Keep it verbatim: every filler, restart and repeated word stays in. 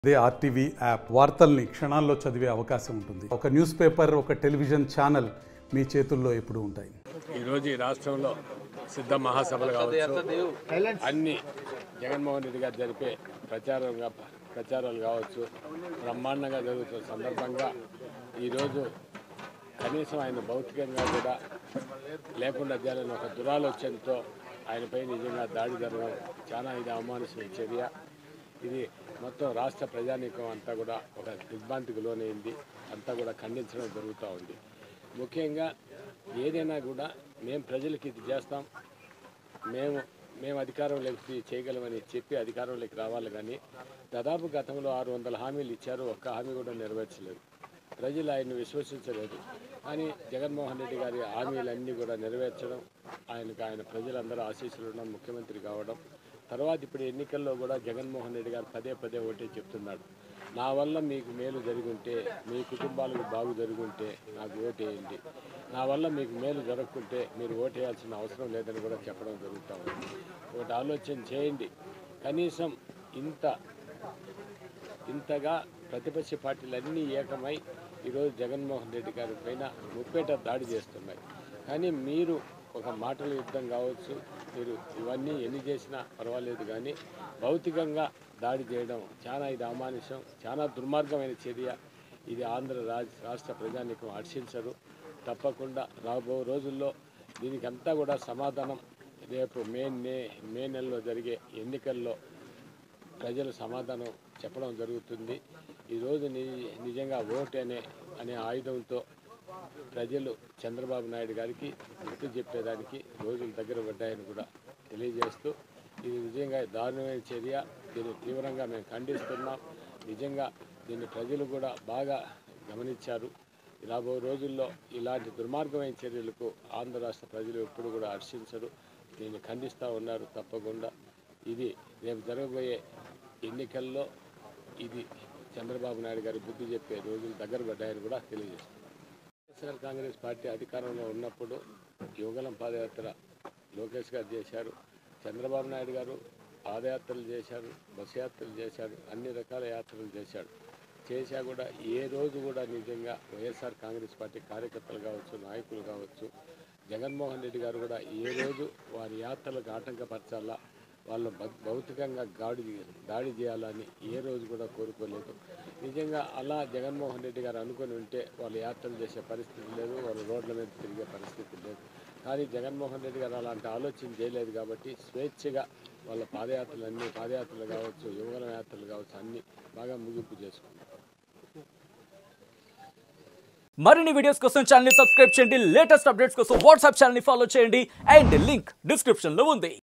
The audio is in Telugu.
అదే ఆర్టీవీ యాప్ వార్తల్ని క్షణాల్లో చదివే అవకాశం ఉంటుంది. ఒక న్యూస్ పేపర్, ఒక టెలివిజన్ ఛానల్ మీ చేతుల్లో ఎప్పుడూ ఉంటాయి. ఈరోజు ఈ రాష్ట్రంలో సిద్ధ మహాసభలు కావచ్చు, అన్ని జగన్మోహన్ రెడ్డి గారు జరిపే ప్రచారంగా ప్రచారాలు కావచ్చు బ్రహ్మాండంగా జరుగుతున్న సందర్భంగా ఈరోజు కనీసం ఆయన భౌతికంగా కూడా లేకుండా చేయాలని ఒక దురాలోచనతో ఆయనపై నిజంగా దాడి జరగడం చాలా ఇది అవమానించిన చర్య. ఇది మొత్తం రాష్ట్ర ప్రజానీకం అంతా కూడా ఒక దిగ్భ్రాంతికి లోనైంది. అంతా కూడా ఖండించడం జరుగుతూ ఉంది. ముఖ్యంగా ఏదైనా కూడా మేము ప్రజలకి ఇది చేస్తాం, మేము మేము అధికారంలోకి చేయగలమని చెప్పి అధికారంలోకి రావాలి. కానీ దాదాపు గతంలో ఆరు వందల హామీలు ఇచ్చారు, ఒక్క హామీ కూడా నెరవేర్చలేదు. ప్రజలు ఆయన్ని విశ్వసించలేదు. కానీ జగన్మోహన్ రెడ్డి గారి హామీలన్నీ కూడా నెరవేర్చడం, ఆయనకు ఆయన ప్రజలందరూ ఆశీస్సులు ఉండడం, ముఖ్యమంత్రి కావడం, తర్వాత ఇప్పుడు ఎన్నికల్లో కూడా జగన్మోహన్ రెడ్డి గారు పదే పదే ఒకటే చెప్తున్నాడు, నా వల్ల మీకు మేలు జరుగుంటే, మీ కుటుంబాలకు బాగు జరుగుంటే నాకు ఓటేయండి, నా వల్ల మీకు మేలు జరగకుంటే మీరు ఓటేయాల్సిన అవసరం లేదని కూడా చెప్పడం జరుగుతూ ఉంది. ఒకటి ఆలోచన చేయండి, కనీసం ఇంత ఇంతగా ప్రతిపక్ష పార్టీలన్నీ ఏకమై ఈరోజు జగన్మోహన్ రెడ్డి గారి పైన ముప్పేట దాడి చేస్తున్నాయి. కానీ మీరు ఒక మాటల యుద్ధం కావచ్చు, మీరు ఇవన్నీ ఎన్ని చేసినా పర్వాలేదు, కానీ భౌతికంగా దాడి చేయడం చాలా ఇది అమానుషం, చాలా దుర్మార్గమైన చర్య. ఇది ఆంధ్ర రాజ్ రాష్ట్ర ప్రజానీకం హర్షించరు. తప్పకుండా రాబో రోజుల్లో దీనికి అంతా కూడా సమాధానం రేపు మే నే మే నెలలో జరిగే ఎన్నికల్లో ప్రజలు సమాధానం చెప్పడం జరుగుతుంది. ఈరోజు ని నిజంగా ఓటు అనే అనే ఆయుధంతో ప్రజలు చంద్రబాబు నాయుడు గారికి గుర్తు చెప్పేదానికి రోజులు దగ్గర పడ్డాయని కూడా తెలియజేస్తూ, ఇది నిజంగా దారుణమైన చర్య. దీన్ని తీవ్రంగా మేము ఖండిస్తున్నాం. నిజంగా దీన్ని ప్రజలు కూడా బాగా గమనించారు. రాబో రోజుల్లో ఇలాంటి దుర్మార్గమైన చర్యలకు ఆంధ్ర రాష్ట్ర ప్రజలు ఎప్పుడు కూడా హర్షించరు, దీన్ని ఖండిస్తూ ఉన్నారు. తప్పకుండా ఇది రేపు జరగబోయే ఎన్నికల్లో ఇది చంద్రబాబు నాయుడు గారి బుద్ధి చెప్పే రోజులు దగ్గర పడ్డాయని కూడా తెలియజేస్తున్నారు. వైఎస్ఆర్ కాంగ్రెస్ పార్టీ అధికారంలో ఉన్నప్పుడు యువగలం పాదయాత్ర లోకేష్ గారు చేశారు, చంద్రబాబు నాయుడు గారు పాదయాత్రలు చేశారు, బస్సు యాత్రలు చేశారు, అన్ని రకాల యాత్రలు చేశాడు. చేశా కూడా ఏ రోజు కూడా నిజంగా వైఎస్ఆర్ కాంగ్రెస్ పార్టీ కార్యకర్తలు కావచ్చు, నాయకులు కావచ్చు, జగన్మోహన్ రెడ్డి గారు కూడా ఏ రోజు వారి యాత్రలకు ఆటంకపరచాలా, వాళ్ళు భౌతికంగా దాడి దాడి చేయాలని ఏ రోజు కూడా కోరుకోలేదు. నిజంగా అలా జగన్మోహన్ రెడ్డి గారు అనుకుని ఉంటే వాళ్ళు యాత్రలు చేసే పరిస్థితి లేదు, వాళ్ళు రోడ్ల మీద తిరిగే పరిస్థితి లేదు. కానీ జగన్మోహన్ రెడ్డి గారు అలాంటి ఆలోచన చేయలేదు కాబట్టి స్వేచ్ఛగా వాళ్ళ పాదయాత్రలు అన్ని పాదయాత్రలు కావచ్చు, యువగలం యాత్రలు కావచ్చు, అన్నీ బాగా ముగింపు చేసుకున్నారు. మరిన్ని వీడియోస్ కోసం ఛానల్ ని సబ్స్క్రైబ్ చేయండి. లేటెస్ట్ అప్డేట్స్ కోసం వాట్సాప్ ఛానల్ ని ఫాలో చేయండి. అండ్ లింక్ డిస్క్రిప్షన్ లో ఉంది.